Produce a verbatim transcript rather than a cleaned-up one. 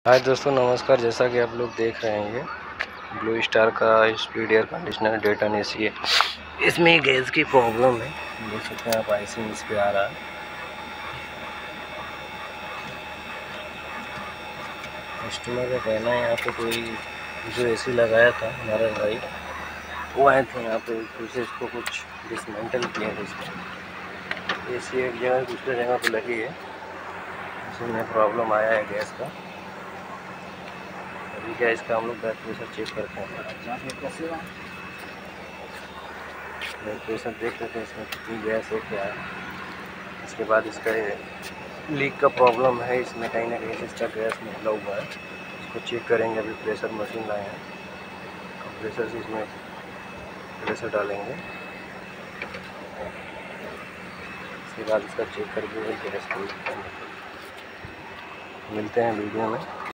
हाय दोस्तों, नमस्कार। जैसा कि आप लोग देख रहे हैं, ये ब्लू स्टार का स्पीड एयर कंडीशनर डेटन एसी है। इसमें गैस की प्रॉब्लम है, देख सकते हैं आप। आइसिंग इस पे आ रहा है। कस्टमर का कहना है यहाँ पे कोई जो एसी लगाया था हमारा भाई, वो आए थे यहाँ पे, फिर से इसको कुछ डिसमेंटल किया है। इसमें एसी एक जगह दूसरे जगह पे लगी है, इसमें प्रॉब्लम आया है गैस का। अभी क्या इसका हम लोग गैस प्रेशर चेक करते हैं। प्रेशर देख लेते हैं इसमें कितनी गैस है, क्या है। इसके बाद इसका लीक का प्रॉब्लम है, इसमें कहीं ना कहीं से इसका गैस निकला हुआ है। इसको चेक करेंगे। अभी प्रेशर मशीन लाए हैं, प्रेशर से इसमें प्रेशर डालेंगे। इसके बाद इसका चेक करके गैस को मिलते हैं वीडियो में।